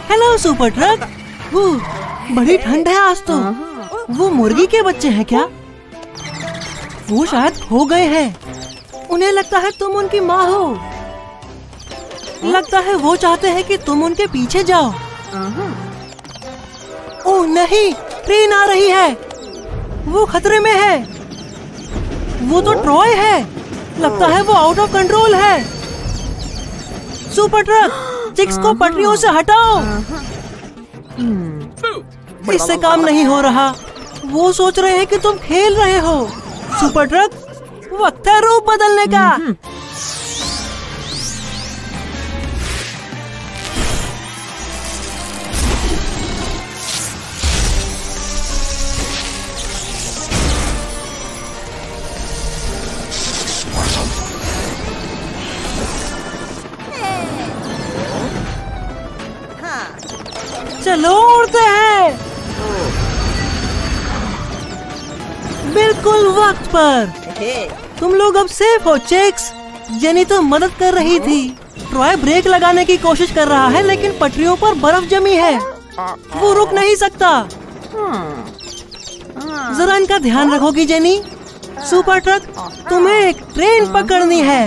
Hello super truck. बड़ी ठंड है आज तो। वो मुर्गी के बच्चे हैं क्या? वो शायद खो गए हैं। उन्हें लगता है तुम उनकी माँ हो। लगता है वो चाहते हैं कि तुम उनके पीछे जाओ। ओह नहीं, ट्रेन आ रही है। वो खतरे में है। वो तो ट्रॉय है। लगता है वो आउट ऑफ कंट्रोल है। सुपर ट्रक, चिक्स को पटरियों से हटाओ। इससे काम नहीं हो रहा। वो सोच रहे हैं कि तुम खेल रहे हो। सुपर ट्रक, वक्त है रूप बदलने का। चलो उड़ते हैं। बिल्कुल वक्त पर। तुम लोग अब सेफ हो चिक्स। जेनी तो मदद कर रही थी। ट्रॉय ब्रेक लगाने की कोशिश कर रहा है लेकिन पटरियों पर बर्फ जमी है। वो रुक नहीं सकता। जरा इनका ध्यान रखोगी जेनी? सुपर ट्रक, तुम्हें एक ट्रेन पकड़नी है।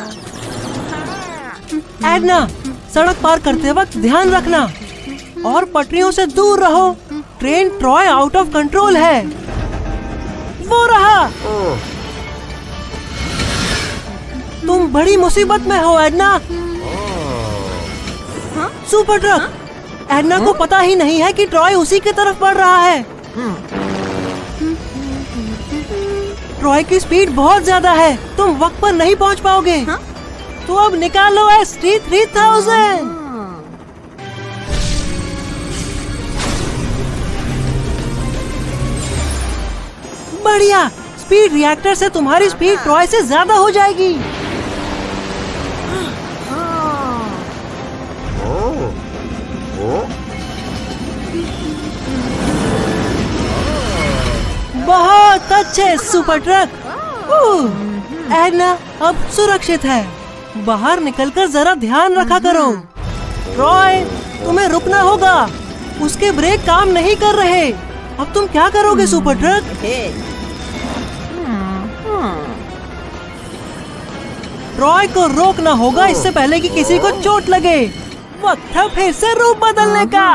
एडना, सड़क पार करते वक्त ध्यान रखना और पटरियों से दूर रहो। Train Troy out of control है। वो रहा। तुम बड़ी मुसीबत में हो एडना। सुपर ट्रक, एडना को पता ही नहीं है कि ट्रॉय उसी की तरफ बढ़ रहा है। ट्रॉय की स्पीड बहुत ज्यादा है। तुम वक्त पर नहीं पहुंच पाओगे। तो अब निकालो ST-3000। बढ़िया। स्पीड रिएक्टर से तुम्हारी स्पीड ट्रॉय से ज्यादा हो जाएगी। बहुत अच्छे सुपर ट्रक। एडना अब सुरक्षित है। बाहर निकलकर जरा ध्यान रखा करो। ट्रॉय, तुम्हें रुकना होगा। उसके ब्रेक काम नहीं कर रहे। अब तुम क्या करोगे सुपर ट्रक? ट्रॉय को रोकना होगा इससे पहले कि किसी को चोट लगे। वक्त है फिर से रूप बदलने का।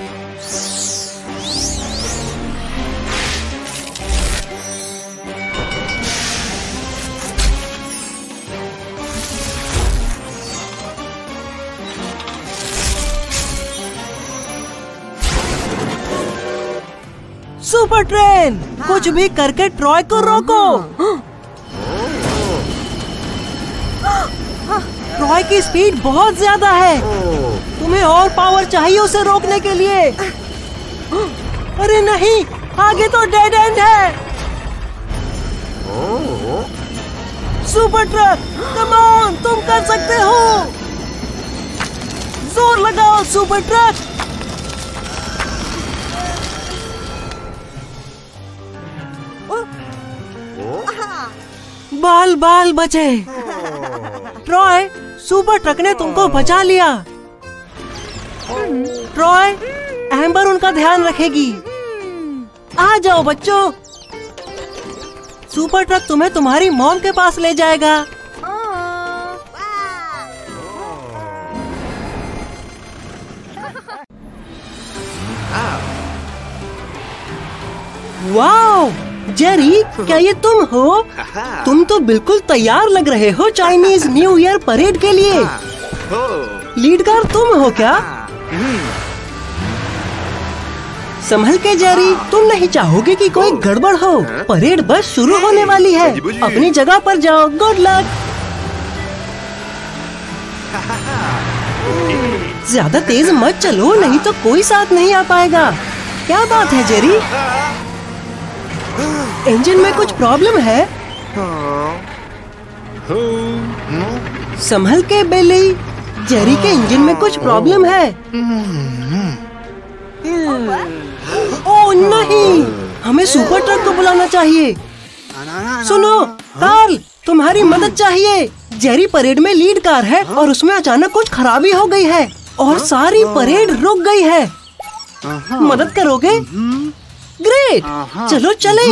सुपर ट्रेन, कुछ भी करके ट्रॉय को रोको। ट्रॉय की स्पीड बहुत ज्यादा है। तुम्हें और पावर चाहिए उसे रोकने के लिए। अरे नहीं, आगे तो डेड एंड है। सुपर ट्रक, कम ऑन, तुम कर सकते हो। जोर लगाओ सुपर ट्रक। बाल बाल बचे। ट्रॉय, सुपर ट्रक ने तुमको बचा लिया। ट्रॉय, एम्बर उनका ध्यान रखेगी। आ जाओ बच्चों। सुपर ट्रक तुम्हें तुम्हारी मॉम के पास ले जाएगा। वाओ, जेरी, क्या ये तुम हो? तुम तो बिल्कुल तैयार लग रहे हो चाइनीज न्यू ईयर परेड के लिए। लीडकर तुम हो क्या? संभल के जेरी, तुम नहीं चाहोगे कि कोई गड़बड़ हो। परेड बस शुरू होने वाली है। अपनी जगह पर जाओ। Good luck. ज्यादा तेज मत चलो, नहीं तो कोई साथ नहीं आ पाएगा। क्या बात है जेरी? इंजन में कुछ प्रॉब्लम है? संभल के बेली, जेरी के इंजन में कुछ प्रॉब्लम है। ओह नहीं, हमें सुपर ट्रक को बुलाना चाहिए। सुनो कार्ल, तुम्हारी मदद चाहिए। जेरी परेड में लीड कार है और उसमें अचानक कुछ खराबी हो गई है। और सारी परेड रुक गई है। मदद करोगे? ग्रेट, चलो चलें।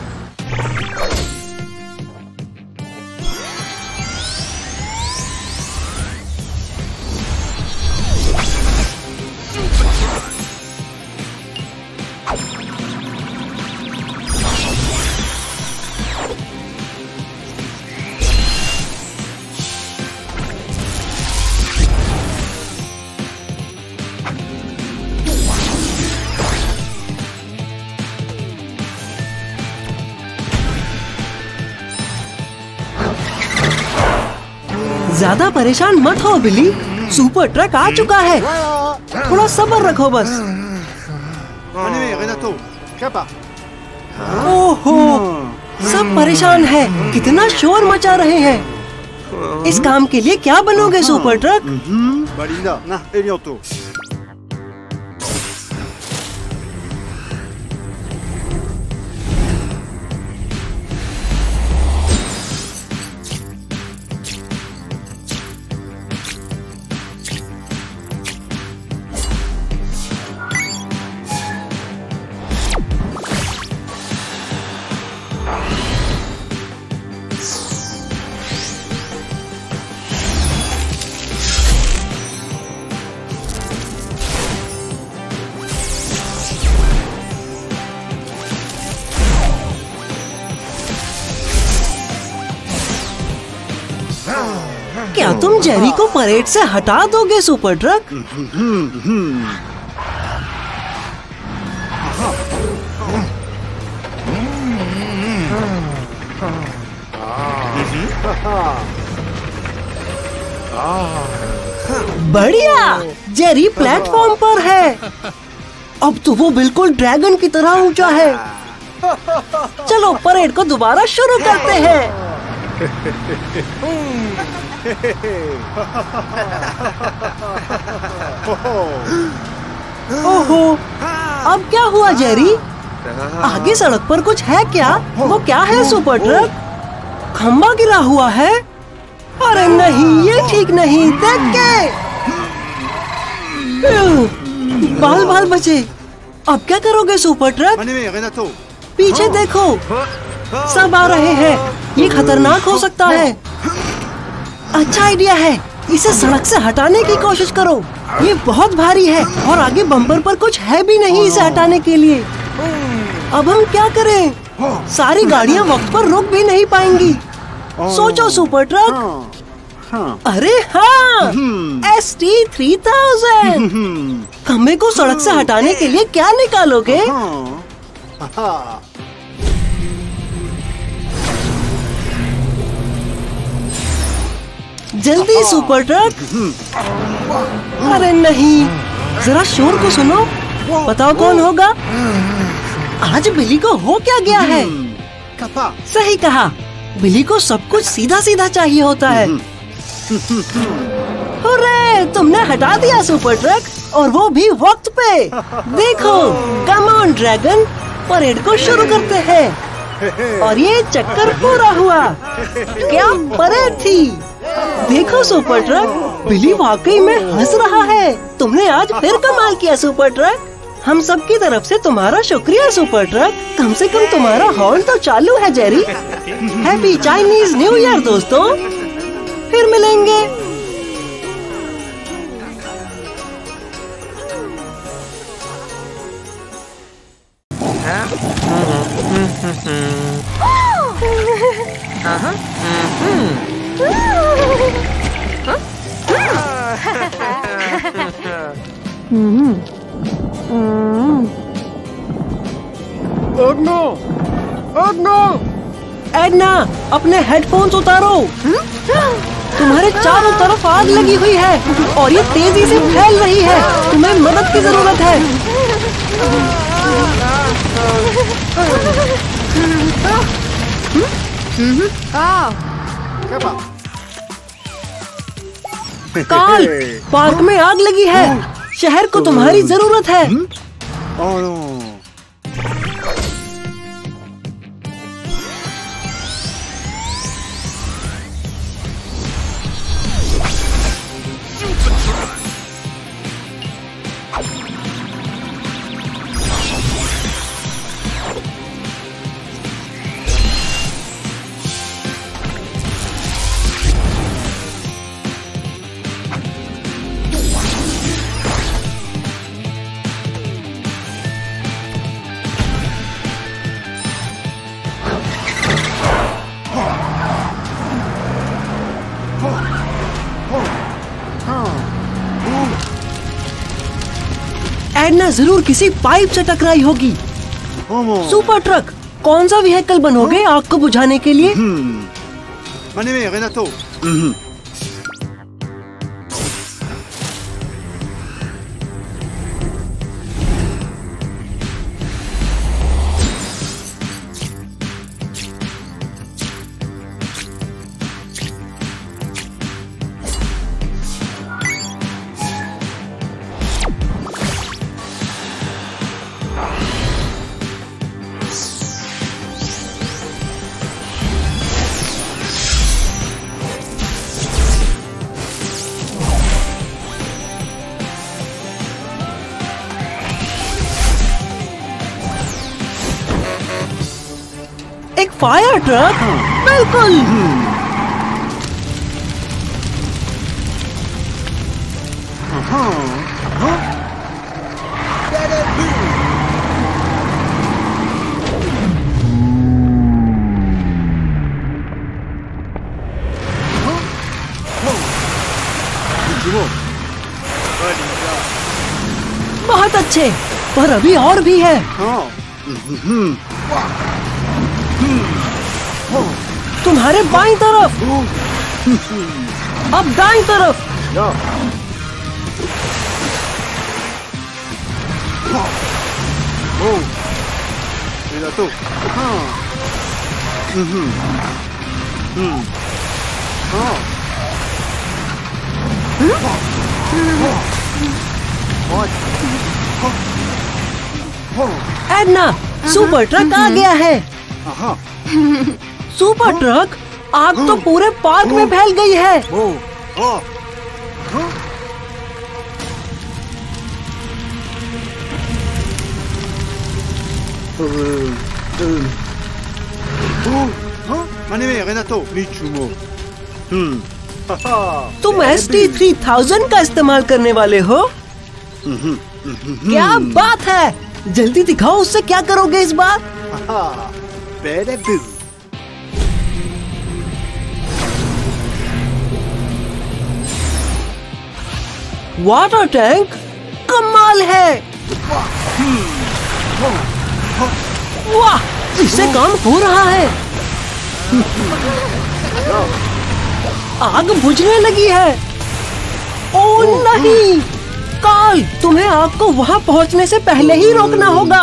ज्यादा परेशान मत हो बिली, सुपर ट्रक आ चुका है। थोड़ा सब्र रखो बस। ओहो, सब परेशान है। कितना शोर मचा रहे हैं। इस काम के लिए क्या बनोगे सुपर ट्रक? क्या तुम जेरी को परेड से हटा दोगे सुपर ट्रक? बढ़िया, जेरी प्लेटफॉर्म पर है। अब तो वो बिल्कुल ड्रैगन की तरह ऊंचा है। चलो परेड को दोबारा शुरू करते हैं। ओहो, अब क्या हुआ जेरी? आगे सड़क पर कुछ है क्या? वो क्या है सुपर ट्रक? खंबा गिरा हुआ है? अरे नहीं, ये ठीक नहीं। देख के बाल बाल बचे। अब क्या करोगे सुपर ट्रक? पीछे देखो, सब आ रहे हैं। ये खतरनाक हो सकता है। अच्छा आइडिया है, इसे सड़क से हटाने की कोशिश करो। ये बहुत भारी है और आगे बम्पर पर कुछ है भी नहीं इसे हटाने के लिए। अब हम क्या करें? सारी गाड़ियां वक्त पर रुक भी नहीं पाएंगी। सोचो सुपर ट्रक। अरे हाँ, ST3000। खंबे को सड़क से हटाने के लिए क्या निकालोगे? जल्दी सुपर ट्रक। अरे नहीं, जरा शोर को सुनो। बताओ कौन होगा? आज बिली को हो क्या गया है? सही कहा, बिली को सब कुछ सीधा सीधा चाहिए होता है। हुर्रे, तुमने हटा दिया सुपर ट्रक, और वो भी वक्त पे। देखो, कम ऑन ड्रैगन, परेड को शुरू करते हैं। और ये चक्कर पूरा हुआ। क्या परेड थी! देखो सुपर ट्रक, बिली वाकई में हंस रहा है। तुमने आज फिर कमाल किया सुपर ट्रक। हम सब की तरफ से तुम्हारा शुक्रिया सुपर ट्रक। कम से कम तुम्हारा हॉर्न तो चालू है Jerry. Happy Chinese new year दोस्तों, फिर मिलेंगे। एडना, अपने हेडफोन्स उतारो। तुम्हारे चारों तरफ आग लगी हुई है और ये तेजी से फैल रही है। तुम्हें मदद की जरूरत है। कार्ल, पार्क में आग लगी है। शहर को तुम्हारी जरूरत है। एडना जरूर किसी पाइप से टकराई होगी। सुपर ट्रक, कौन सा व्हीकल बनोगे आग को बुझाने के लिए? माने रेनाटो। एक फायर ट्रक? बिल्कुल। बहुत अच्छे, पर अभी और भी है। तुम्हारे बाईं तरफ। अब दाईं तरफ। एडना, सुपर ट्रक आ गया है। सुपर ट्रक, आग तो पूरे पार्क में फैल गई है। तुम ST-3000 का इस्तेमाल करने वाले हो? क्या बात है, जल्दी दिखाओ उससे क्या करोगे इस बार? वाटर टैंक कमाल है। वाह, इससे काम हो रहा है। आग बुझने लगी है। ओह नहीं, कार्ल, तुम्हें आग को वहां पहुंचने से पहले ही रोकना होगा।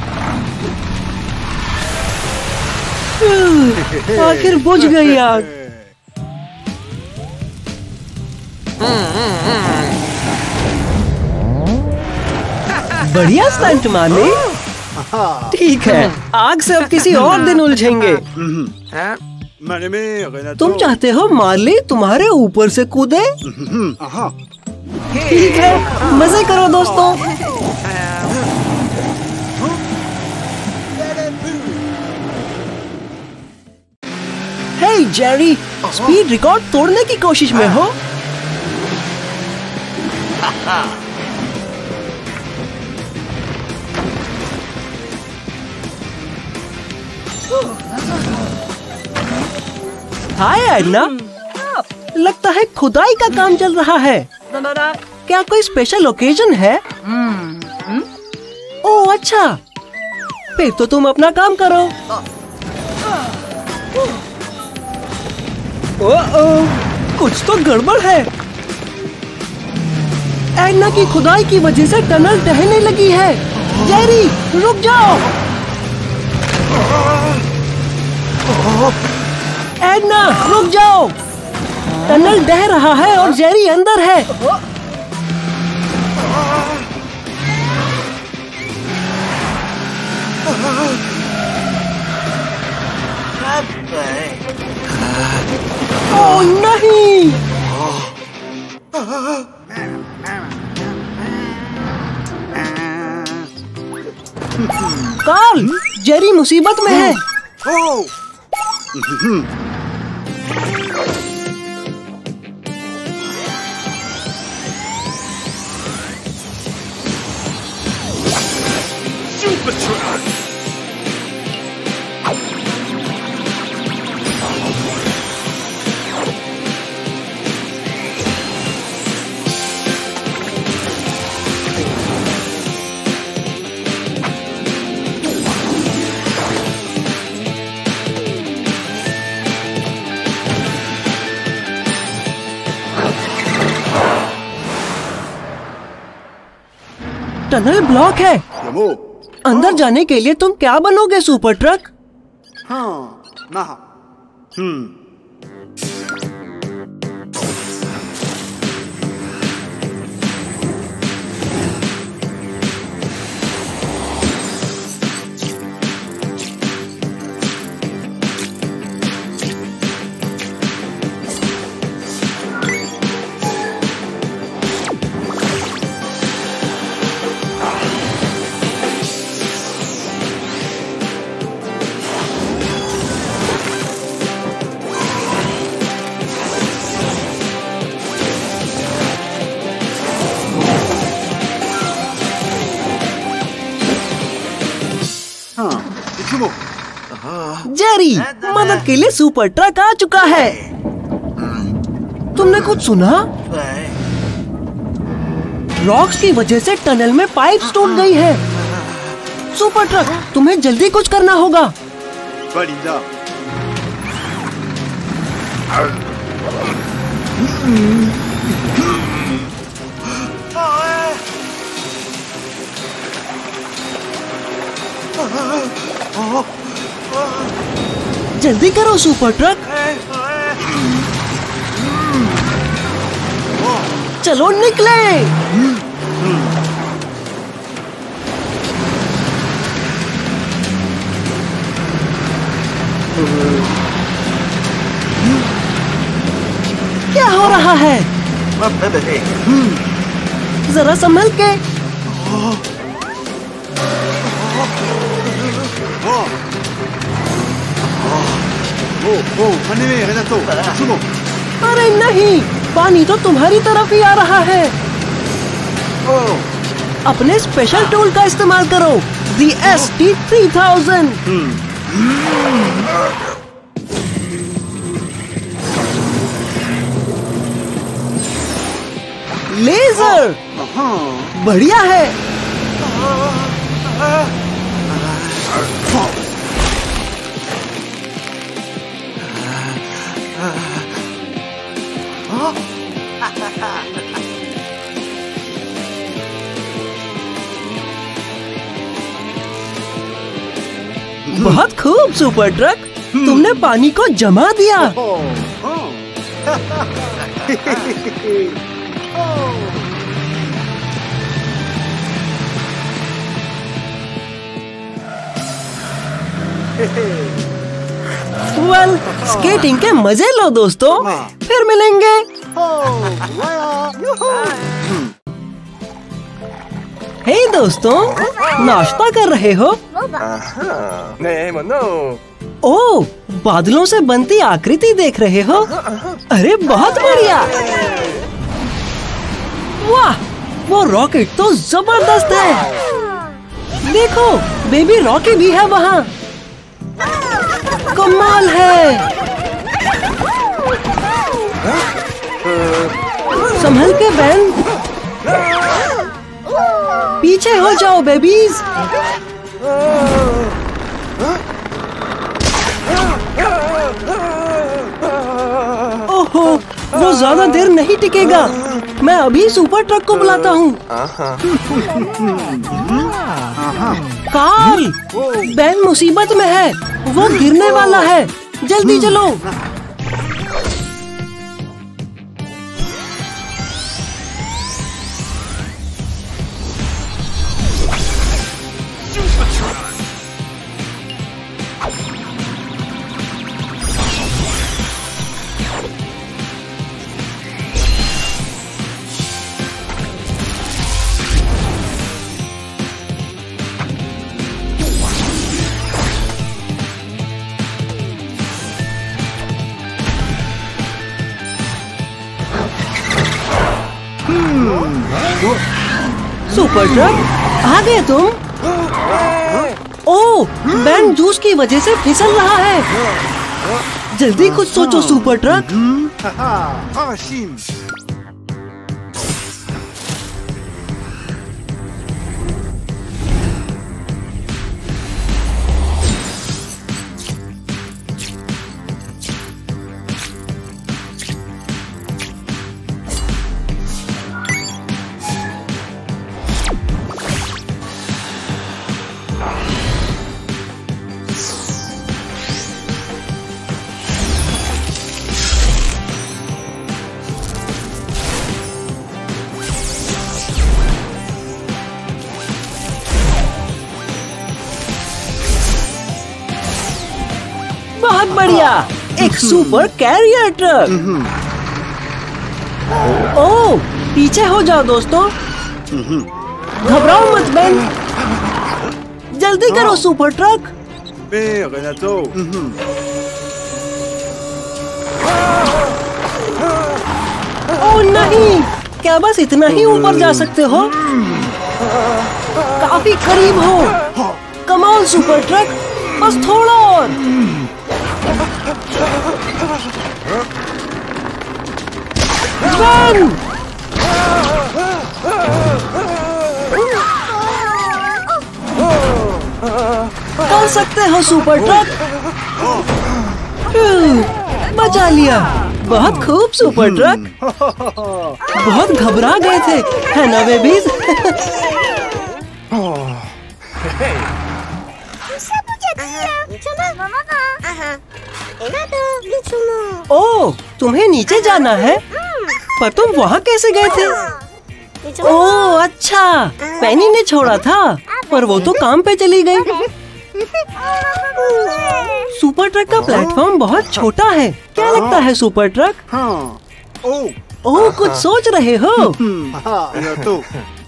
आखिर बुझ गई आग। बढ़िया स्टंट मार्ली। ठीक है, आग से अब किसी और दिन उलझेंगे। तुम चाहते हो मार्ली तुम्हारे ऊपर से कूदे? ठीक है, मजे करो दोस्तों। हे जेरी, स्पीड रिकॉर्ड तोड़ने की कोशिश में हो? हाय एडना, लगता है खुदाई का काम चल रहा है। क्या कोई स्पेशल ओकेजन है? ओह अच्छा, फिर तो तुम अपना काम करो। ओह, कुछ तो गड़बड़ है। एडना की खुदाई की वजह से टनल ढहने लगी है। जेरी, रुक जाओ। एडना, रुक जाओ। टनल ढह रहा है और जेरी अंदर है। ओह नहीं। कार्ल, जेरी मुसीबत में है। टनल ब्लॉक है। Yamo. अंदर जाने के लिए तुम क्या बनोगे super truck? Maha. Ichumo. Jerry, मदद के लिए सुपर ट्रक आ चुका है। तुमने कुछ सुना? रॉक्स की वजह से टनल में पाइप्स टूट गई है। सुपर ट्रक, तुम्हें जल्दी कुछ करना होगा। Valinda. जल्दी करो सुपर ट्रक। चलो निकले। क्या हो रहा है? जरा संभल के। Manime, Renato. Ichumo. अरे नहीं, पानी तो तुम्हारी तरफ ही आ रहा है। अपने स्पेशल टूल का इस्तेमाल करो, The ST3000। लेजर, बढ़िया है। बहुत खूब सुपर ट्रक, तुमने पानी को जमा दिया। वेल, स्केटिंग के मजे लो दोस्तों, फिर मिलेंगे। हे दोस्तों, नाश्ता कर रहे हो? ओह, बादलों से बनती आकृति देख रहे हो? अरे बहुत बढ़िया। वाह, वो रॉकेट तो जबरदस्त है। देखो, बेबी रॉकी भी है वहाँ। कमाल है। संभल के बैन, पीछे हो जाओ बेबीज। ओहो, वो ज्यादा देर नहीं टिकेगा। मैं अभी सुपर ट्रक को बुलाता हूँ। कार्ल, बैन मुसीबत में है, वो गिरने वाला है। जल्दी चलो। सुपर ट्रक, आ गए तुम? ओह, बैन जूस की वजह से फिसल रहा है। जल्दी कुछ सोचो सुपर ट्रक। बहुत बढ़िया, एक सुपर कैरियर ट्रक। ओह, पीछे हो जाओ दोस्तों। घबराओ मत बेन, जल्दी करो super truck. Beh, Renato. Oh नहीं, क्या बस इतना ही ऊपर जा सकते हो? काफी करीब हो। कम ऑन सुपर ट्रक, बस थोड़ा और। बेन! कर सकते हो सुपर ट्रक। बचा लिया, बहुत खूब सुपर ट्रक। बहुत घबरा गए थे, है ना बेबीज? ओह, तुम्हें नीचे जाना है? पर तुम वहाँ कैसे गए थे? ओह अच्छा, पेनी ने छोड़ा था, पर वो तो काम पे चली गई। सुपर ट्रक का प्लेटफॉर्म बहुत छोटा है। क्या लगता है सुपर ट्रक? हाँ। ओह, ओह, कुछ सोच रहे हो? Renato.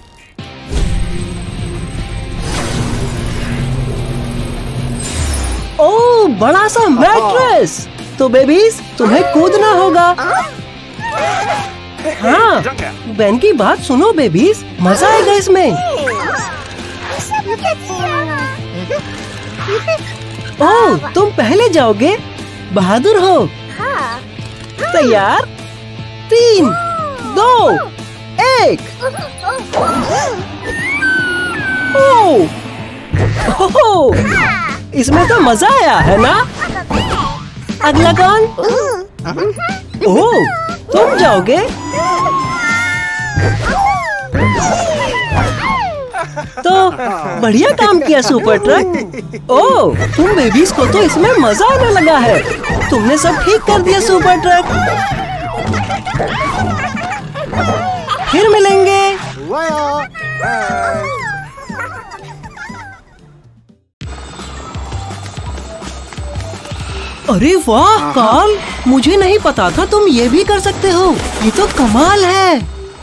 ओह, बड़ा सा मैट्रेस। तो बेबीज, तुम्हें कूदना होगा। हाँ, बेन की बात सुनो बेबीज, मजा आएगा इसमें। ओह, तुम पहले जाओगे? बहादुर हो। तैयार? 3, 2, 1। ओह, इसमें तो मजा आया है ना? अगला कौन? ओह, तुम जाओगे? तो बढ़िया काम किया सुपर ट्रक। ओह, तुम बेबीज को तो इसमें मजा आने लगा है। तुमने सब ठीक कर दिया सुपर ट्रक। फिर मिलेंगे। अरे वाह कार्ल, मुझे नहीं पता था तुम ये भी कर सकते हो। ये तो कमाल है।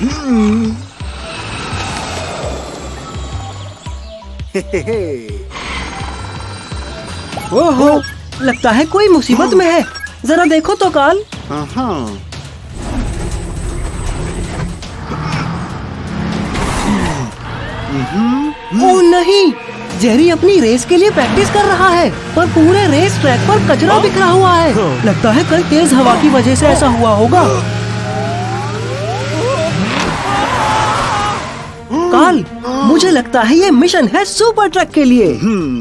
ओहो, लगता है कोई मुसीबत में है। जरा देखो तो कार्ल। ओह नहीं, जेरी अपनी रेस के लिए प्रैक्टिस कर रहा है, पर पूरे रेस ट्रैक पर कचरा बिखरा हुआ है। लगता है कल तेज हवा की वजह से ऐसा हुआ होगा। कार्ल, मुझे लगता है ये मिशन है सुपर ट्रक के लिए।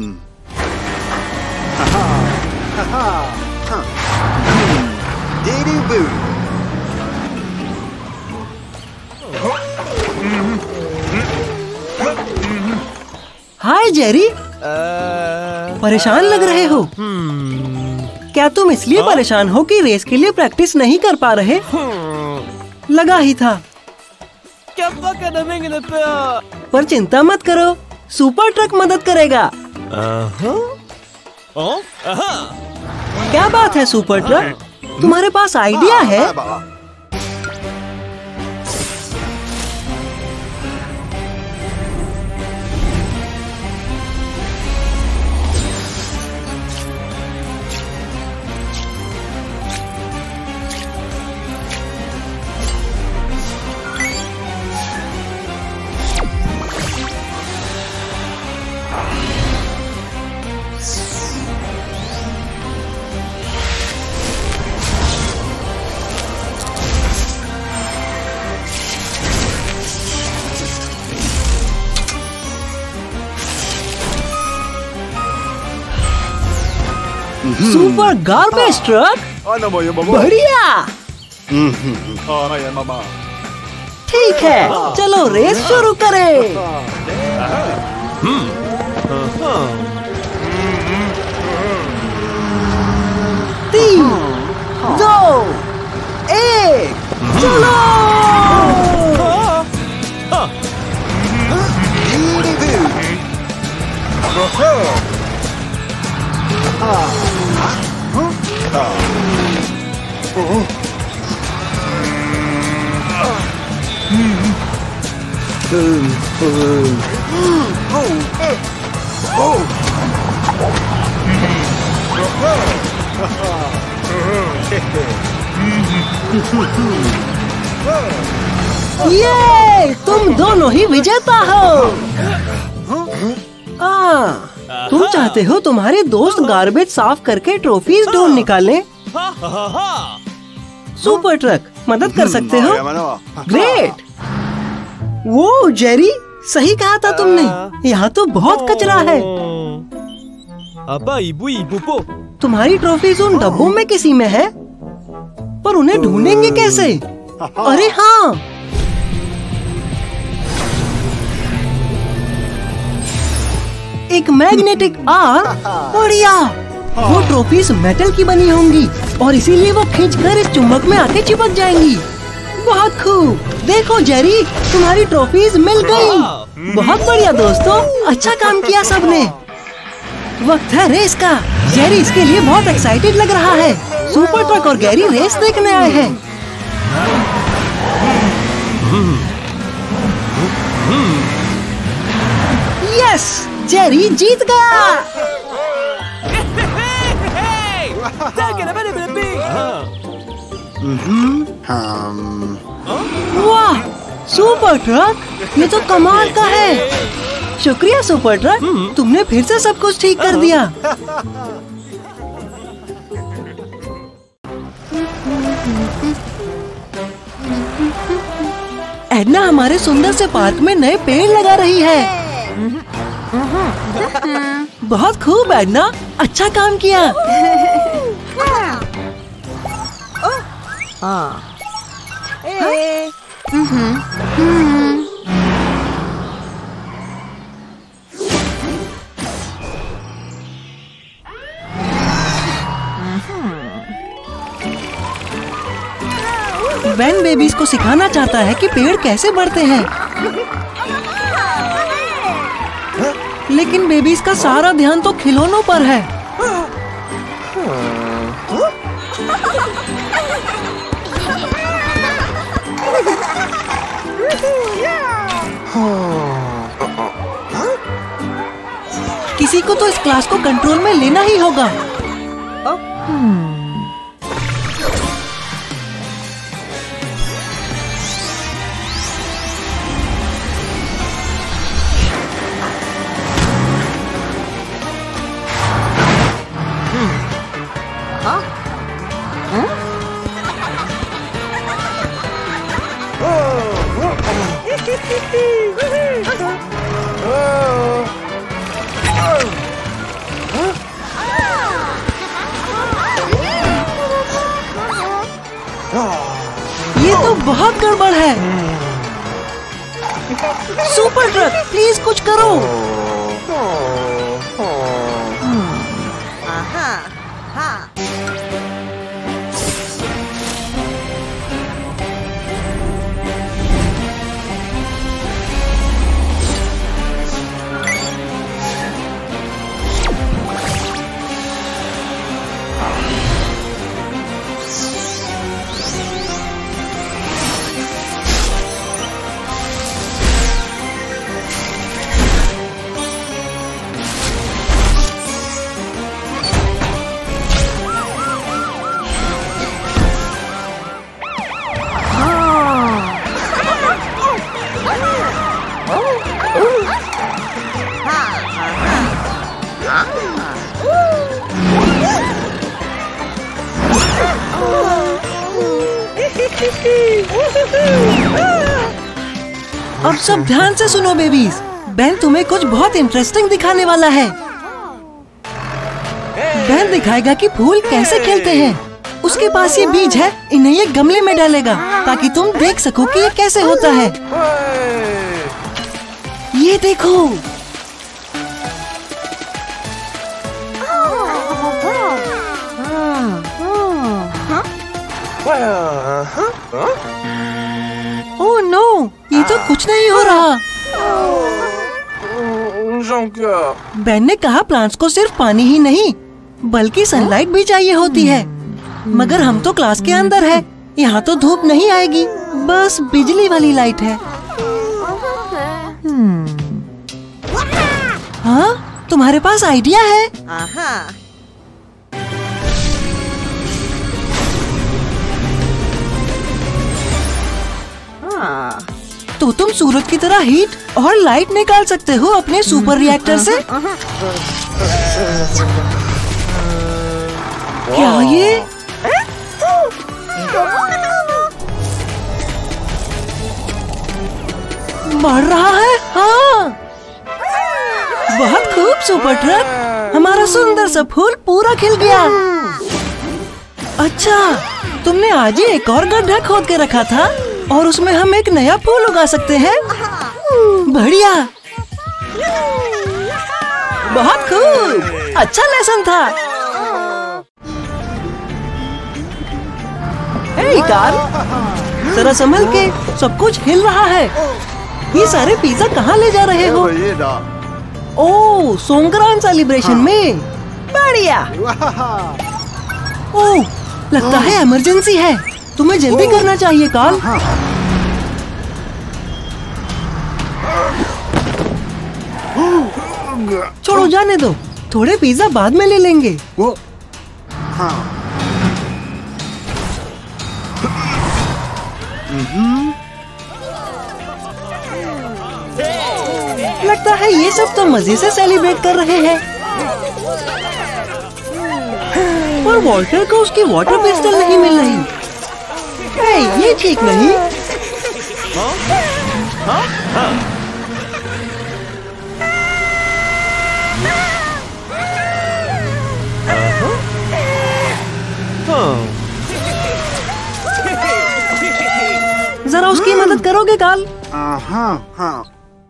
हाय जेरी, परेशान लग रहे हो? क्या तुम इसलिए परेशान हो कि रेस के लिए प्रैक्टिस नहीं कर पा रहे? लगा ही था। पर चिंता मत करो, सुपर ट्रक मदद करेगा। क्या बात है सुपर ट्रक, तुम्हारे पास आइडिया है? सुपर गार्बेज ट्रक, बढ़िया। ठीक है, चलो रेस शुरू करें। 3, 2, 1, चलो। ये तुम दोनों ही विजेता हो। तुम चाहते हो तुम्हारे दोस्त गार्बेज साफ करके ट्रॉफीज ढूंढ निकालें? सुपर ट्रक मदद कर सकते हो। ग्रेट। वो जेरी, सही कहा था तुमने, यहाँ तो बहुत कचरा है। तुम्हारी ट्रॉफीज उन डब्बों में किसी में है, पर उन्हें ढूंढेंगे कैसे? अरे हाँ, एक मैग्नेटिक आर। बढ़िया। वो ट्रॉफीज मेटल की बनी होंगी और इसीलिए वो खींचकर इस चुंबक में आके चिपक जाएंगी। बहुत खूब। देखो जेरी, तुम्हारी ट्रॉफीज मिल गई। बहुत बढ़िया दोस्तों, अच्छा काम किया सबने। वक्त है रेस का। जेरी इसके लिए बहुत एक्साइटेड लग रहा है। सुपर ट्रक और गैरी रेस देखने आए हैं। यस, जेरी जीत गया। वाह, सुपर ट्रक, ये तो कमाल का है। शुक्रिया सुपर ट्रक, तुमने फिर से सब कुछ ठीक कर दिया। एडना हमारे सुंदर से पार्क में नए पेड़ लगा रही है। बहुत खूब एडना, अच्छा काम किया। बेन बेबीज को सिखाना चाहता है कि पेड़ कैसे बढ़ते हैं, लेकिन बेबीज का सारा ध्यान तो खिलौनों पर है। किसी को तो इस क्लास को कंट्रोल में लेना ही होगा। ये तो बहुत गड़बड़ है। सुपर ट्रक, प्लीज कुछ करो। अब सब ध्यान से सुनो बेबीज, बेन तुम्हें कुछ बहुत इंटरेस्टिंग दिखाने वाला है। बेन दिखाएगा कि फूल कैसे खिलते हैं। उसके पास ये बीज है, इन्हें ये गमले में डालेगा ताकि तुम देख सको कि ये कैसे होता है। ये देखो, ओह नो, ये तो कुछ नहीं हो रहा। बेन ने कहा प्लांट्स को सिर्फ पानी ही नहीं बल्कि सनलाइट भी चाहिए होती है। मगर हम तो क्लास के अंदर है, यहाँ तो धूप नहीं आएगी, बस बिजली वाली लाइट है। हाँ, तुम्हारे पास आइडिया है? तो तुम सूरज की तरह हीट और लाइट निकाल सकते हो अपने सुपर रिएक्टर से। क्या ये? बढ़ रहा है। हाँ, बहुत खूब सुपर ट्रक, हमारा सुंदर सा फूल पूरा खिल गया। अच्छा, तुमने आज ही एक और गड्ढा खोद के रखा था और उसमें हम एक नया फूल उगा सकते हैं। बढ़िया, बहुत खूब, अच्छा लेसन था। हे कार्ल, जरा संभल के, सब कुछ हिल रहा है। ये सारे पिज्जा कहाँ ले जा रहे हो? ओह, संक्रांत सेलिब्रेशन में। बढ़िया। ओह, लगता है इमरजेंसी है, तुम्हें जल्दी करना चाहिए कार्ल। छोड़ो, जाने दो, थोड़े पिज्जा बाद में ले लेंगे। लगता है ये सब तो मजे से सेलिब्रेट कर रहे हैं। पर वॉल्टर को उसकी वाटर पिस्टल नहीं मिल रही। ये ठीक नहीं। जरा उसकी मदद करोगे कार्ल? हाँ।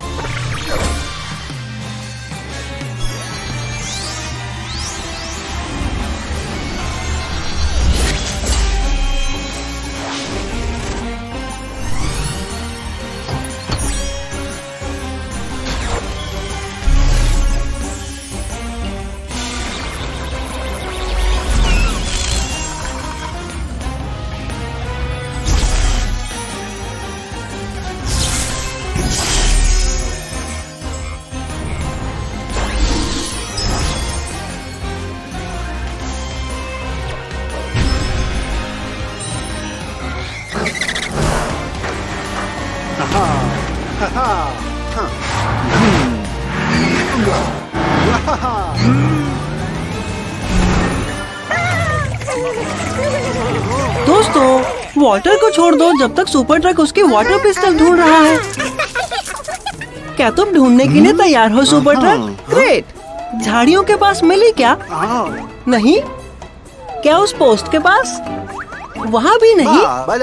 दोस्तों, वाटर को छोड़ दो जब तक सुपर ट्रक उसकी वाटर पिस्टल ढूंढ रहा है। क्या तुम ढूंढने के लिए तैयार हो सुपर ट्रक? ग्रेट। झाड़ियों के पास मिली क्या? नहीं। क्या उस पोस्ट के पास? वहाँ भी नहीं।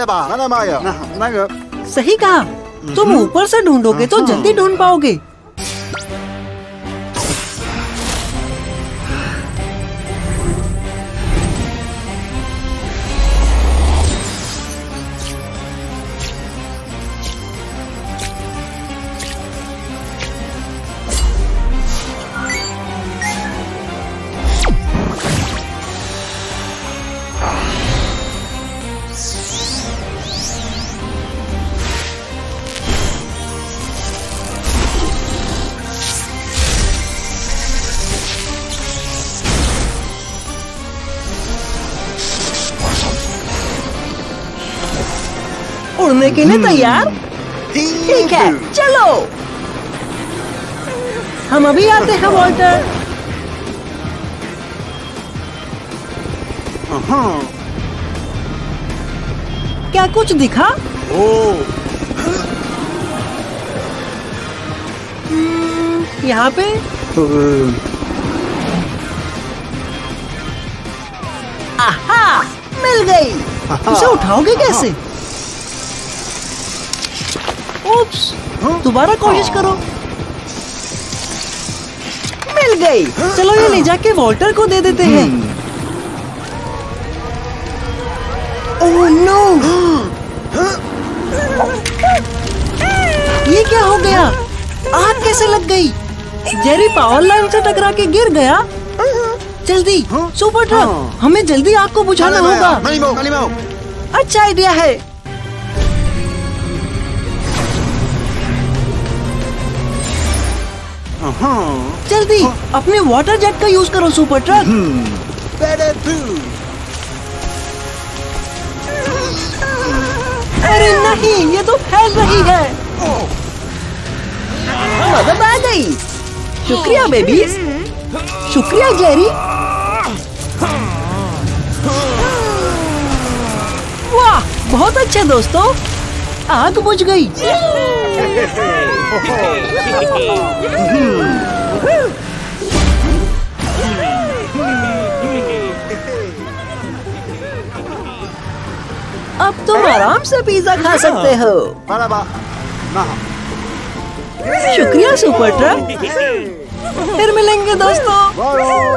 सही कहा, तुम ऊपर से ढूंढोगे तो जल्दी ढूंढ पाओगे। उड़ने के लिए तैयार? ठीक है, चलो। हम अभी आते हैं वॉल्टर। क्या कुछ दिखा? यहाँ पे? आहा, मिल गई। उसे उठाओगे कैसे? उप्स, दोबारा कोशिश करो। मिल गई। चलो ये ले जाके वॉल्टर को दे देते हैं। ओह नो, ये क्या हो गया? आग कैसे लग गई? जेरी पावर लाइन से टकरा के गिर गया। जल्दी हाँ? सुपर ट्रक, हाँ। हमें जल्दी आग को बुझाना होगा। Kalimau. अच्छा आइडिया है। जल्दी अपने वाटर जेट का यूज करो सुपर ट्रक। Better too. अरे नहीं, ये तो फैल रही है। मदद आ गई। शुक्रिया बेबीज। शुक्रिया जेरी। वाह, बहुत अच्छे दोस्तों, आग बुझ गई। अब तुम आराम से पिज्जा खा सकते हो। Palaba. Nah. शुक्रिया सुपर ट्रक। फिर मिलेंगे दोस्तों। Bye.